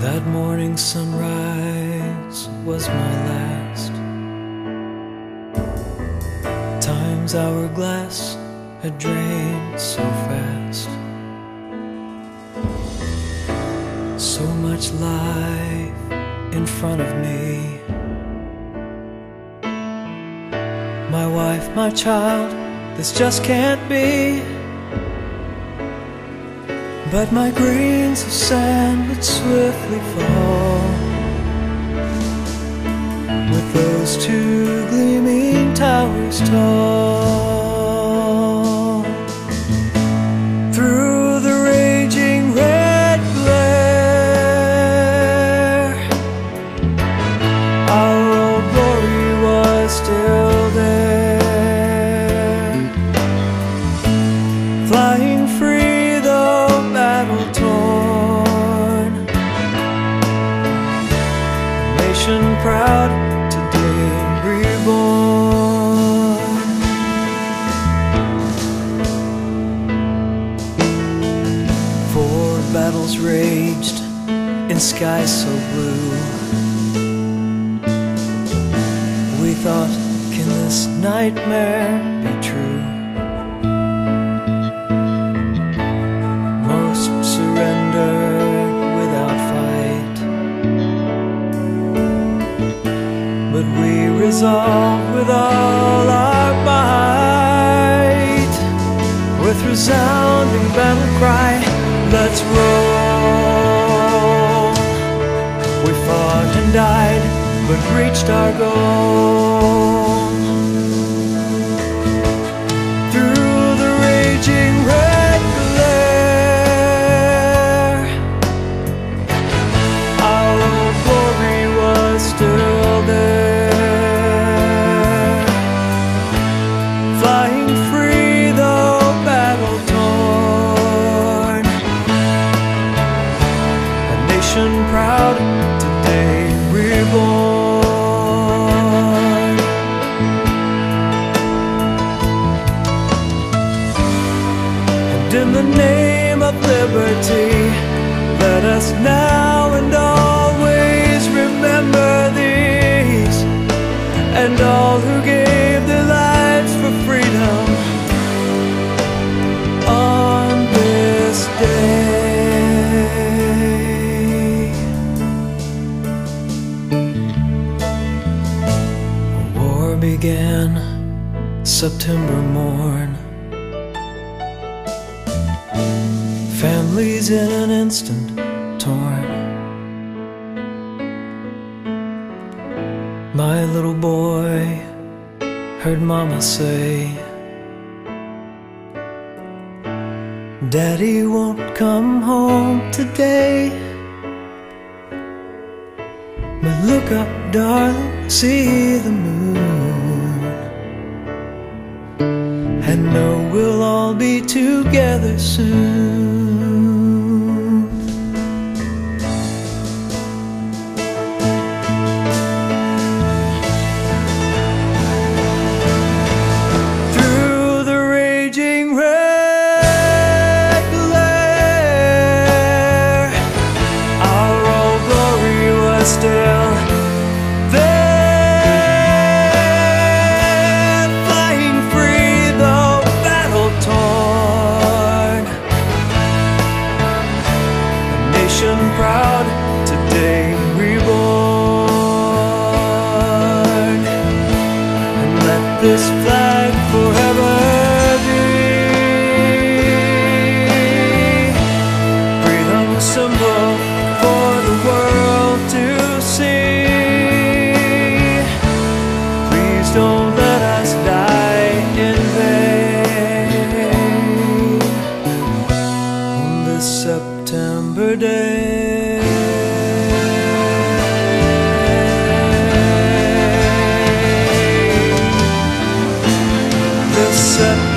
That morning sunrise was my last. Time's hourglass had drained so fast. So much life in front of me. My wife, my child, this just can't be. But my grains of sand would swiftly fall with those two gleaming towers tall. Through the raging red glare, our old glory was still there, flying free battle torn, a nation proud, today reborn. Four battles raged in skies so blue. We thought, can this nightmare be true? Surrendered without fight, but we resolved with all our might, with resounding battle cry, let's roll. We fought and died, but reached our goal. Through the raging red glare, our old glory was still there, flying free though battle torn, a nation proud, today reborn. And in the name of liberty, let us now and always remember these, and all who gave their lives for freedom on this day. The war began September morn. Families in an instant torn. My little boy heard Mama say, Daddy won't come home today. But look up, darling, see the moon, and know we'll all be together soon. Still there, flying free though battle torn, a nation proud, today reborn. And let this flag forever be freedom's symbol for the world to see. Please don't let us die in vain on this September day. This September